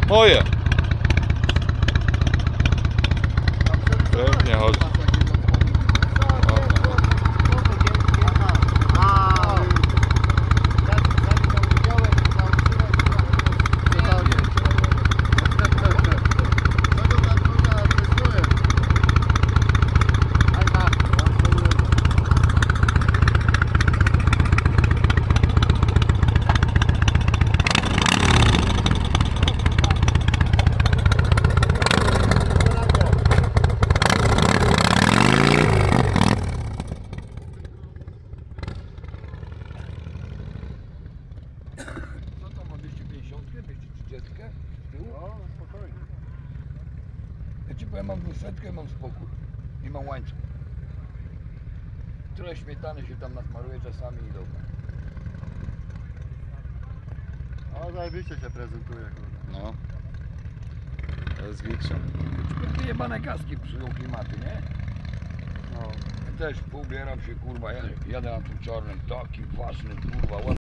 Moje. Pewnie chodzi. Co tam ma 250, 230? No, spokojnie. Ja ci powiem, mam 200, mam spokój i mam łańcuch. Tyle śmietany się tam nasmaruje czasami i dobra. O, zajebiście się prezentuje, kurwa. No. To jest gitsia. Wyjebane kaski przyjął klimaty, nie? No. Ja też poubieram się, kurwa, jadę na tym czarnym, taki ważny, kurwa,